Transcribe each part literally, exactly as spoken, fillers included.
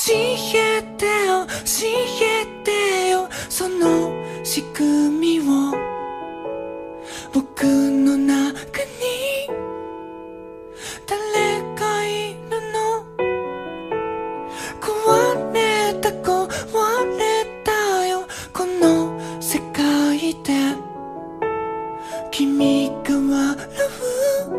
えてよ教えてよその仕組みを僕の中に誰かいるの壊れた壊れたよこの世界で君が笑う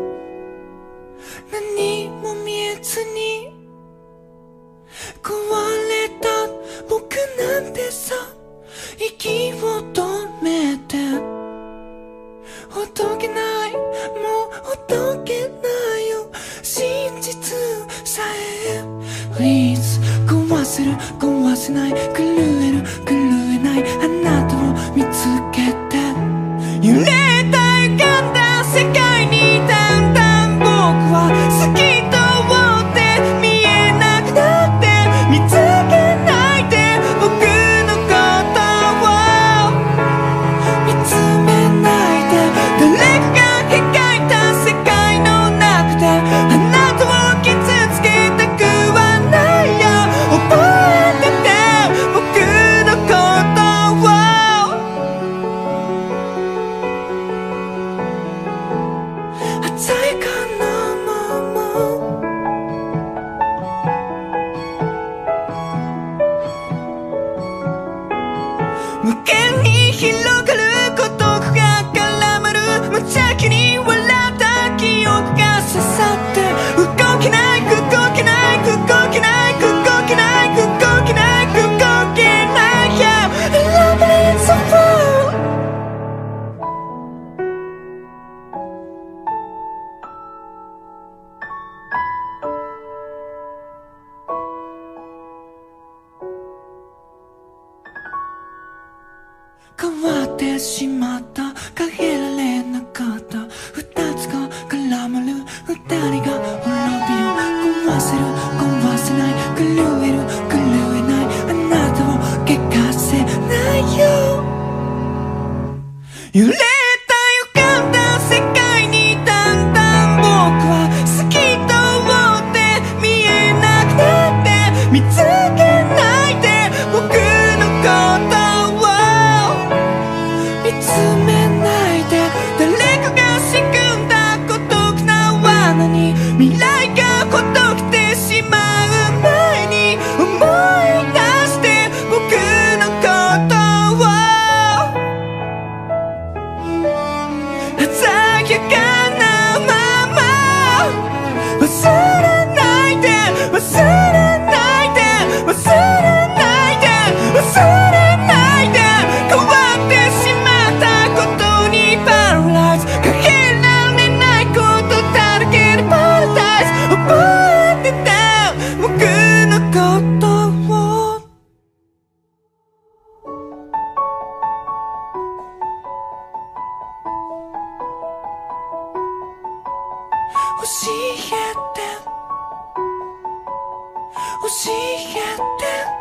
何も見えずに壊れた僕なんてさ息を止めてほどけないもうほどけないよ真実さえ Please 壊せる壊せない狂える狂えないあなたを見つけて揺れた歪んだ世界にだんだん僕は好きと思って見えなくなって見つけないで僕のことを見つめないで誰かが描いた世界の中であなたを傷つけたくはないよ覚えてて僕のことを鮮やかなまま無限に広がる孤独が絡まる無邪気に笑った記憶が刺さって動けない動けない動けない動けない動けない動けない Yeah, I love it so far変わってしまった変えられなかった二つが絡まる二人が滅びよ壊せる壊せない狂える狂えないあなたを怪我せないよ揺れた歪んだ世界にだんだん僕は好きと思って見えなくなって見つけないで僕のこと見つめないで誰かが仕組んだ孤独な罠に未来がほどけてしまう前に思い出して僕のことを鮮やかなまま忘れないで忘れないで忘れないで忘れないで変わってしまうことにパラライズかけられないことだらけでパラダイス覚えてた僕のことを教えて教えて